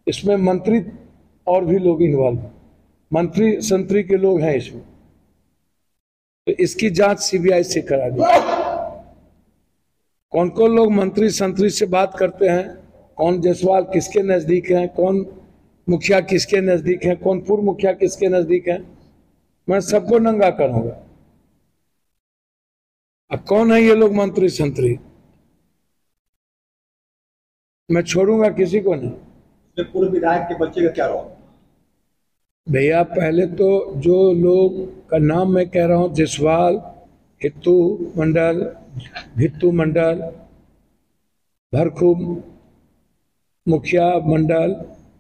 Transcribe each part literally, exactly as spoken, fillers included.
इसमें मंत्री और भी लोग इन्वॉल्व, मंत्री संतरी के लोग हैं इसमें, तो इसकी जांच सीबीआई से करा दी। कौन कौन लोग मंत्री संतरी से बात करते हैं, कौन जायसवाल किसके नजदीक हैं, कौन मुखिया किसके नजदीक हैं, कौन पूर्व मुखिया किसके नजदीक हैं, मैं सबको नंगा करूंगा। अब कौन है ये लोग मंत्री संतरी, मैं छोड़ूंगा किसी को नहीं। पूर्व विधायक के बच्चे का क्या रोल? भैया पहले तो जो लोग का नाम मैं कह रहा हूं, जायसवाल, हित्तू मंडल, भित्तू मंडल, भरखू मुखिया मंडल,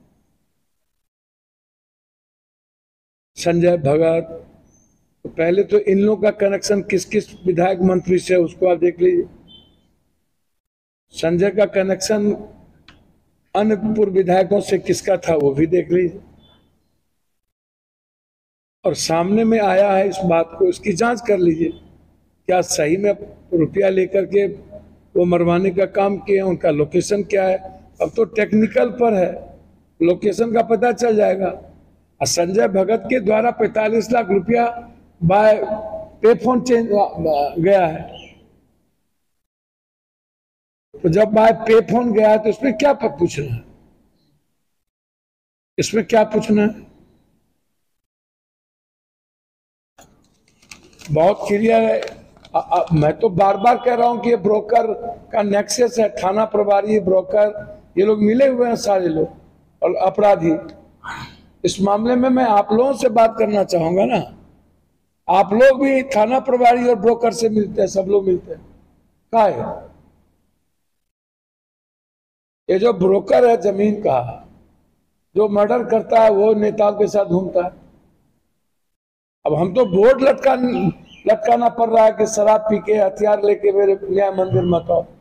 संजय भगत, तो पहले तो इन लोगों का कनेक्शन किस किस विधायक मंत्री से उसको आप देख लीजिए। संजय का कनेक्शन अन्य पूर्व विधायकों से किसका था वो भी देख लीजिए, और सामने में आया है इस बात को, इसकी जांच कर लीजिए क्या सही में रुपया लेकर के वो मरवाने का काम किए, उनका लोकेशन क्या है। अब तो टेक्निकल पर है, लोकेशन का पता चल जाएगा। और संजय भगत के द्वारा पैंतालीस लाख रुपया बाय पे फोन चेंज गया है, तो जब बाय पे फोन गया है तो इसमें क्या पूछना है, इसमें क्या पूछना है, बहुत क्लियर है। आ, आ, मैं तो बार बार कह रहा हूं कि ये ब्रोकर का नेक्सस है, थाना प्रभारी, ब्रोकर, ये लोग मिले हुए हैं सारे लोग और अपराधी। इस मामले में मैं आप लोगों से बात करना चाहूंगा ना, आप लोग भी थाना प्रभारी और ब्रोकर से मिलते हैं, सब लोग मिलते हैं, क्या है ये जो ब्रोकर है जमीन का, जो मर्डर करता है वो नेताओं के साथ घूमता है। अब हम तो बोर्ड लटका लटकाना पड़ रहा है कि शराब पी के हथियार लेके मेरे न्याय मंदिर मत आओ।